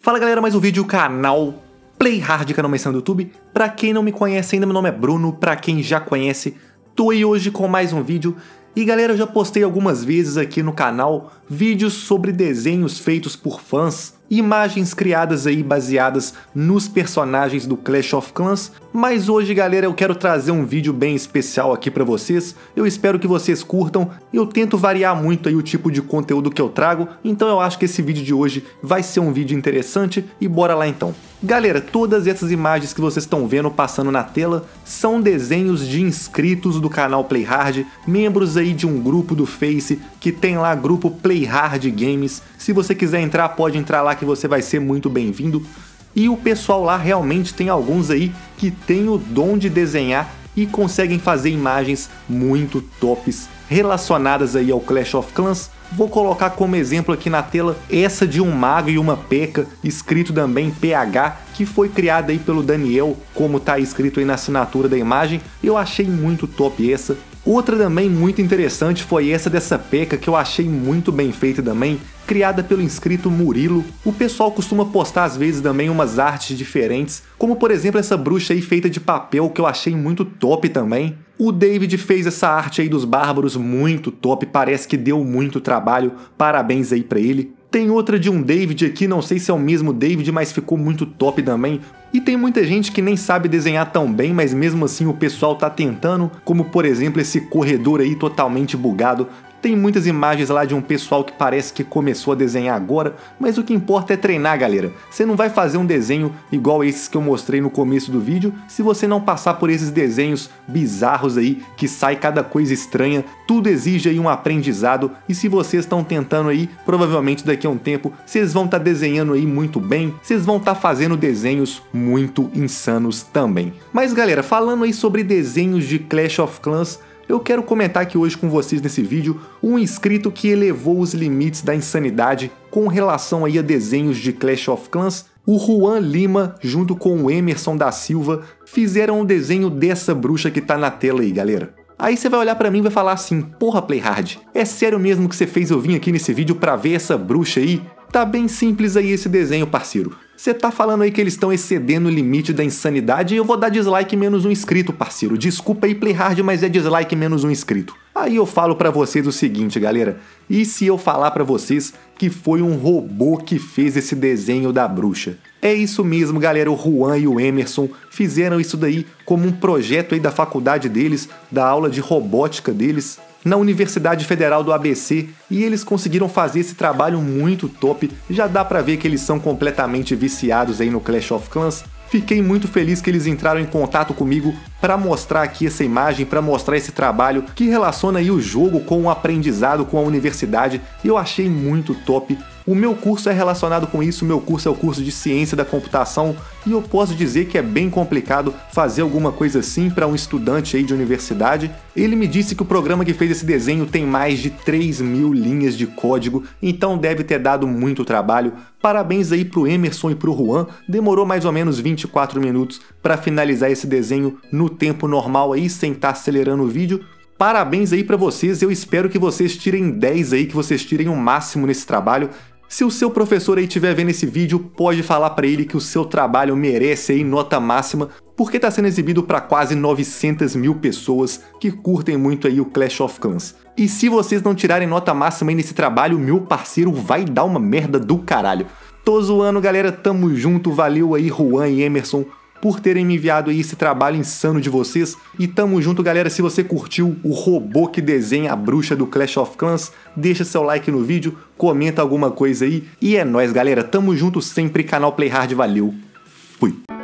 Fala galera, mais um vídeo, canal Playhard, canal menção do YouTube. Pra quem não me conhece ainda, meu nome é Bruno. Pra quem já conhece, tô aí hoje com mais um vídeo. E galera, eu já postei algumas vezes aqui no canal vídeos sobre desenhos feitos por fãs, imagens criadas aí baseadas nos personagens do Clash of Clans, mas hoje galera eu quero trazer um vídeo bem especial aqui pra vocês. Eu espero que vocês curtam. Eu tento variar muito aí o tipo de conteúdo que eu trago, então eu acho que esse vídeo de hoje vai ser um vídeo interessante e bora lá então. Galera, todas essas imagens que vocês estão vendo passando na tela são desenhos de inscritos do canal Playhard, membros aí de um grupo do Face que tem lá grupo Playhard Games. Se você quiser entrar, pode entrar lá que você vai ser muito bem-vindo. E o pessoal lá realmente tem alguns aí que tem o dom de desenhar e conseguem fazer imagens muito tops relacionadas aí ao Clash of Clans. Vou colocar como exemplo aqui na tela essa de um mago e uma P.E.K.K.A, escrito também PH, que foi criada aí pelo Daniel, como tá escrito aí na assinatura da imagem. Eu achei muito top essa. Outra também muito interessante foi essa dessa P.E.K.K.A, que eu achei muito bem feita também, criada pelo inscrito Murilo. O pessoal costuma postar às vezes também umas artes diferentes, como por exemplo essa bruxa aí feita de papel, que eu achei muito top também. O David fez essa arte aí dos bárbaros muito top, parece que deu muito trabalho, parabéns aí pra ele. Tem outra de um David aqui, não sei se é o mesmo David, mas ficou muito top também. E tem muita gente que nem sabe desenhar tão bem, mas mesmo assim o pessoal tá tentando, como por exemplo esse corredor aí totalmente bugado. Tem muitas imagens lá de um pessoal que parece que começou a desenhar agora, mas o que importa é treinar, galera. Você não vai fazer um desenho igual esses que eu mostrei no começo do vídeo se você não passar por esses desenhos bizarros aí, que sai cada coisa estranha. Tudo exige aí um aprendizado, e se vocês estão tentando aí, provavelmente daqui a um tempo vocês vão estar desenhando aí muito bem, vocês vão estar fazendo desenhos muito insanos também. Mas galera, falando aí sobre desenhos de Clash of Clans, eu quero comentar aqui hoje com vocês nesse vídeo um inscrito que elevou os limites da insanidade com relação aí a desenhos de Clash of Clans. O Juan Lima, junto com o Emerson da Silva, fizeram um desenho dessa bruxa que tá na tela aí, galera. Aí você vai olhar pra mim e vai falar assim: porra Playhard, é sério mesmo que você fez eu vir aqui nesse vídeo pra ver essa bruxa aí? Tá bem simples aí esse desenho, parceiro. Você tá falando aí que eles estão excedendo o limite da insanidade e eu vou dar dislike menos um inscrito, parceiro. Desculpa aí, Playhard, mas é dislike menos um inscrito. Aí eu falo pra vocês o seguinte, galera. E se eu falar pra vocês que foi um robô que fez esse desenho da bruxa? É isso mesmo, galera. O Juan e o Emerson fizeram isso daí como um projeto aí da faculdade deles, da aula de robótica deles, na Universidade Federal do ABC, e eles conseguiram fazer esse trabalho muito top. Já dá pra ver que eles são completamente viciados aí no Clash of Clans. Fiquei muito feliz que eles entraram em contato comigo para mostrar aqui essa imagem, para mostrar esse trabalho que relaciona aí o jogo com o aprendizado, com a universidade. Eu achei muito top. O meu curso é relacionado com isso, meu curso é o curso de Ciência da Computação, e eu posso dizer que é bem complicado fazer alguma coisa assim para um estudante aí de universidade. Ele me disse que o programa que fez esse desenho tem mais de 3.000 linhas de código, então deve ter dado muito trabalho. Parabéns aí pro Emerson e pro Juan, demorou mais ou menos 24 minutos para finalizar esse desenho no tempo normal aí, sem estar acelerando o vídeo. Parabéns aí pra vocês, eu espero que vocês tirem 10 aí, que vocês tirem o máximo nesse trabalho. Se o seu professor aí estiver vendo esse vídeo, pode falar pra ele que o seu trabalho merece aí nota máxima, porque está sendo exibido para quase 900.000 pessoas que curtem muito aí o Clash of Clans. E se vocês não tirarem nota máxima aí nesse trabalho, meu parceiro, vai dar uma merda do caralho. Tô zoando, galera, tamo junto, valeu aí Juan e Emerson por terem me enviado aí esse trabalho insano de vocês. E tamo junto, galera. Se você curtiu o robô que desenha a bruxa do Clash of Clans, deixa seu like no vídeo, comenta alguma coisa aí. E é nóis, galera. Tamo junto sempre, canal Playhard, valeu. Fui.